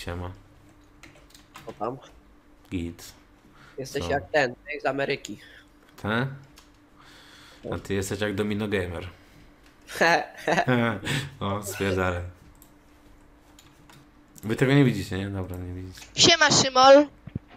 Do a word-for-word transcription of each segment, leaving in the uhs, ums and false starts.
Siema. Co tam? Git. Jesteś Co? jak ten, ten z Ameryki. Te? A ty jesteś jak Domino Gamer. O, stwierdzałem. Wy tego nie widzicie, nie? Dobra, nie widzicie. Siema, Szymol.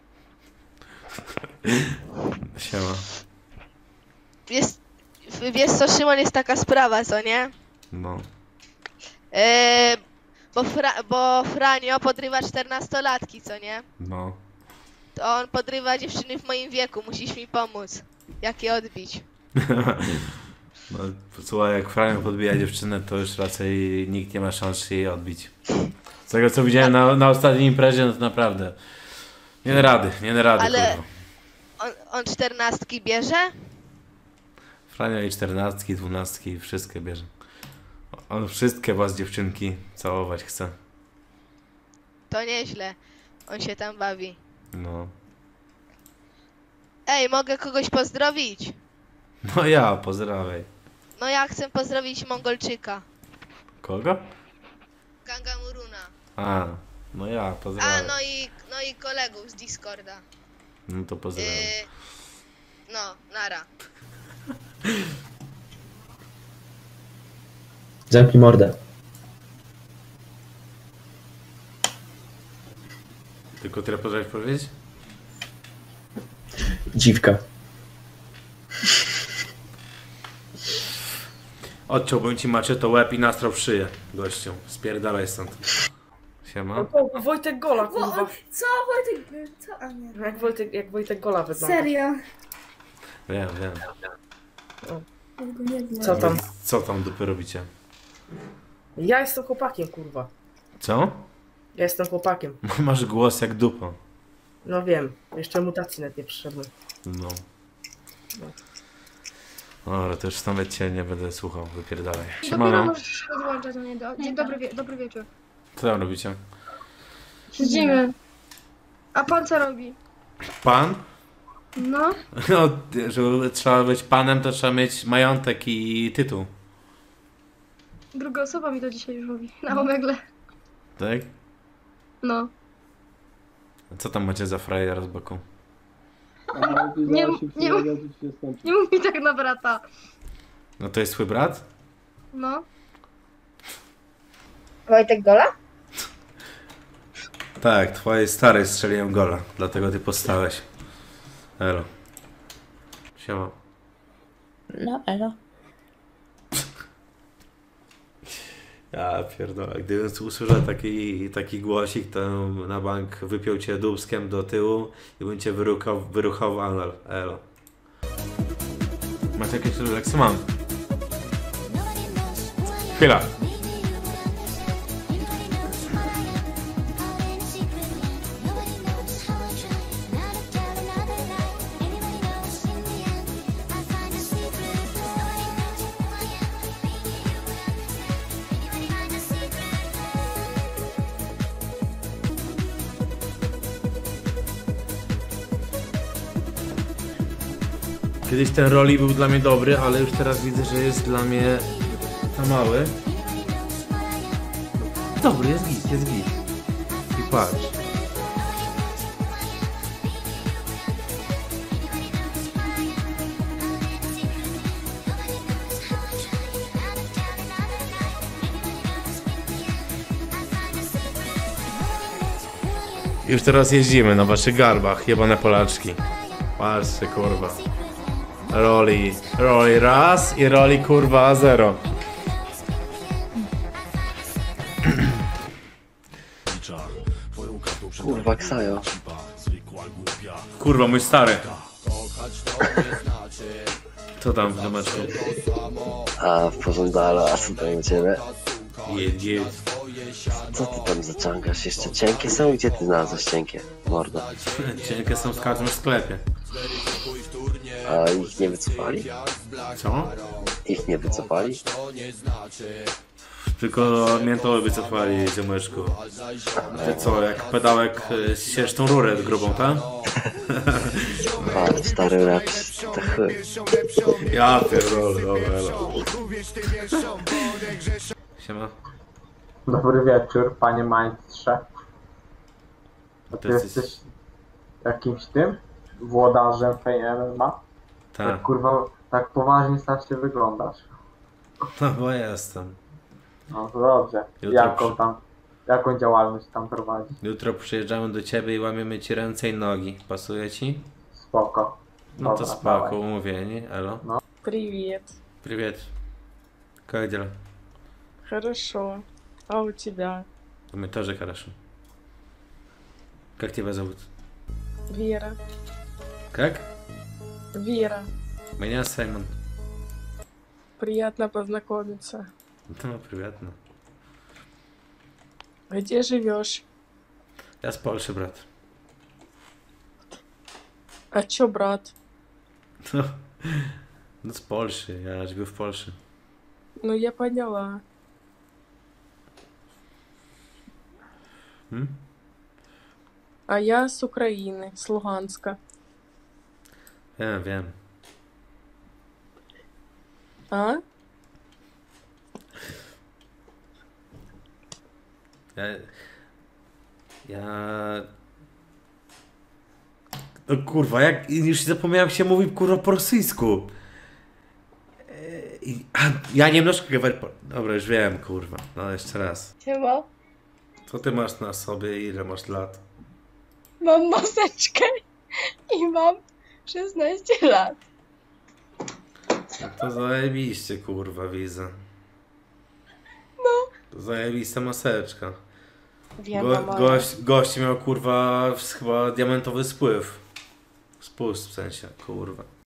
Siema. Jest, wiesz co, Szymon, jest taka sprawa, co nie? No. Eee, bo, Fra, bo Franio podrywa czternastolatki, co nie? No. To on podrywa dziewczyny w moim wieku, musisz mi pomóc. Jak je odbić? No, słuchaj, jak Franio podbija dziewczynę, to już raczej nikt nie ma szans jej odbić. Z tego co widziałem na, na ostatniej imprezie, no to naprawdę. Nie da rady, nie da rady, Ale kurwa. on, on czternastki bierze? Franio i czternastki, dwunastki, wszystkie bierze. On wszystkie was dziewczynki całować chce. To nieźle. On się tam bawi. No. Ej, mogę kogoś pozdrowić? No ja, pozdrawiaj. No ja chcę pozdrowić Mongolczyka. Kogo? Gangamuruna. A, no ja, A, pozdrawiam. no i, no i kolegów z Discorda. No to pozdrawiam. Yy, no, nara. Zamknij mordę. Tylko tyle potrafisz powiedzieć? Dziwka. Odciąłbym ci maczetą łeb i nastrał w szyję, gościu. Spierdalaj stąd. Siema. O, Wojtek Gola, kurwa. Co Wojtek? Co? A nie. Jak Wojtek, jak Wojtek Gola wygląda. Serio? Wiem, wiem. Ja go nie znam. Co tam? Co tam dupy robicie? Ja jestem chłopakiem, kurwa. Co? Ja jestem chłopakiem. Masz głos jak dupa. No wiem. Jeszcze mutacji nawet nie przyszedłem. No. Dobra, to już nawet cię nie będę słuchał, wypierdalaj. Dopiero Siemano. możesz podłączać mnie do... Dzień dobry, wie... dobry wieczór. Co tam robicie? Siedzimy. A pan co robi? Pan? No. No, żeby trzeba być panem, to trzeba mieć majątek i tytuł. Druga osoba mi to dzisiaj już mówi. Na omegle. Tak? No. A co tam macie za frajera z boku? Nie, nie, nie mów mi tak na brata. No to jest twój brat? No. Wojtek Gola? Tak, twojej starej strzeliłem gola, dlatego ty postałeś. Elo. Siema. No, elo. Ja pierdolę, gdybym usłyszał taki, taki głosik, to na bank wypiął cię dubskiem do tyłu i bym cię wyruchał, wyruchał w anal. Elo. Macie jakieś refleksy? Mam. Chwila. Kiedyś ten roli był dla mnie dobry, ale już teraz widzę, że jest dla mnie za mały. Dobry, jest git, jest git. I patrz. Już teraz jeździmy na waszych garbach, jebane Polaczki. Patrzcie, kurwa. Roli, roli raz i roli kurwa zero. Kurwa, Ksajo. Kurwa, mój stary. Co tam w domeczku? A, w pożądalu, a co tam u ciebie? Jedź, jedź. Co ty tam zaciągasz? Jeszcze cienkie są? Gdzie ty znalazłeś cienkie? Mordo. Cienkie są w każdym sklepie. A ich nie wycofali? Co? Ich nie wycofali? Tylko miętoły wycofali, ziomeczku. Ty co, jak pedałek siesz tą rurę grubą, tak? A, stary rap, to chuj. Ja pierdolę, dobra, elo. Siema. Dobry wieczór, panie majstrze. A To ty jesteś... jesteś jakimś tym? Włodarzem Fame M M A? Tak, Tak kurwa, tak poważnie strasznie wyglądasz. no bo jestem. No to dobrze. Jutro Jaką przy- tam, jaką działalność tam prowadzisz? Jutro przyjeżdżamy do ciebie i łamiemy ci ręce i nogi. Pasuje ci? Spoko. No to Dobra, spoko, dawaj. umówieni. Elo. Привет. Привет. Как дела? Хорошо. А у тебя? Мы тоже хорошо. Как тебя зовут? Вера. Как? Вера. Меня Саймон. Приятно познакомиться. Ну, приятно. Где живешь? Я с Польши, брат. А чё, брат? Ну, ну, с Польши. Я живу в Польше. Ну, я поняла. М? А я с Украины, с Луганска. Wiem, wiem. А? Ja... Ja... No kurwa, jak... Już zapomniałem, jak się mówi kurwa po rosyjsku. Eee, a, Ja немножко говорю... по- Dobra, już wiem, kurwa. No, jeszcze raz. Siema. Co ty masz na sobie i ile masz lat? Mam maseczkę i mam szesnaście lat. No to zajebiście, kurwa, widzę. No. To zajebista maseczka. Wiem, Go, mama. gość, gość miał, kurwa, chyba diamentowy spływ. Spust w sensie, kurwa.